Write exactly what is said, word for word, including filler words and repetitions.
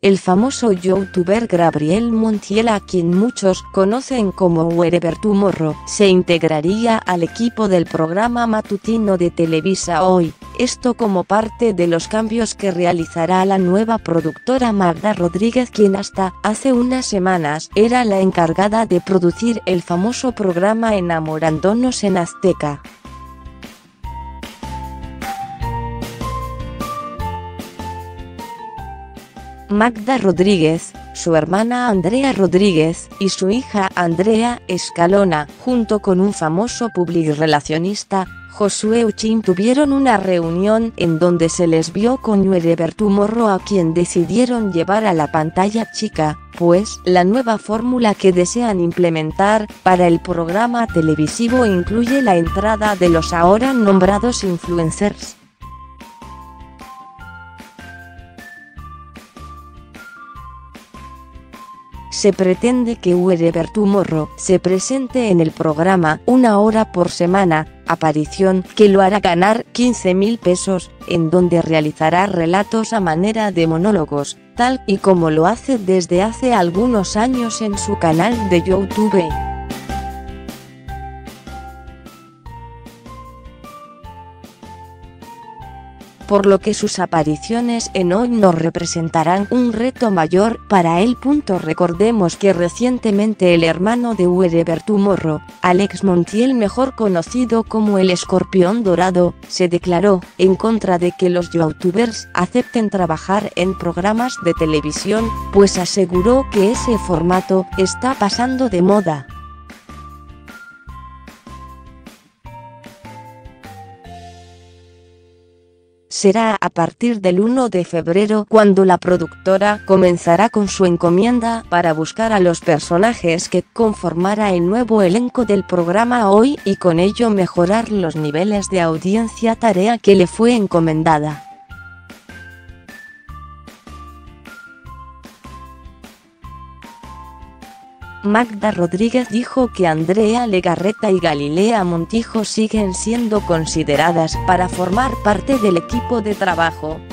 El famoso youtuber Gabriel Montiel, a quien muchos conocen como Wherever Tomorrow, se integraría al equipo del programa matutino de Televisa Hoy, esto como parte de los cambios que realizará la nueva productora Magda Rodríguez, quien hasta hace unas semanas era la encargada de producir el famoso programa Enamorándonos en Azteca. Magda Rodríguez, su hermana Andrea Rodríguez y su hija Andrea Escalona, junto con un famoso publirelacionista, Josué Uchín, tuvieron una reunión en donde se les vio con Wherever Tomorrow, a quien decidieron llevar a la pantalla chica, pues la nueva fórmula que desean implementar para el programa televisivo incluye la entrada de los ahora nombrados influencers. Se pretende que Wherever Tomorrow se presente en el programa una hora por semana, aparición que lo hará ganar quince mil pesos, en donde realizará relatos a manera de monólogos, tal y como lo hace desde hace algunos años en su canal de YouTube. Por lo que sus apariciones en Hoy no representarán un reto mayor para él. Recordemos que recientemente el hermano de Wherever Tomorrow, Alex Montiel, mejor conocido como el Escorpión Dorado, se declaró en contra de que los youtubers acepten trabajar en programas de televisión, pues aseguró que ese formato está pasando de moda. Será a partir del uno de febrero cuando la productora comenzará con su encomienda para buscar a los personajes que conformará el nuevo elenco del programa Hoy y con ello mejorar los niveles de audiencia, tarea que le fue encomendada. Magda Rodríguez dijo que Andrea Legarreta y Galilea Montijo siguen siendo consideradas para formar parte del equipo de trabajo.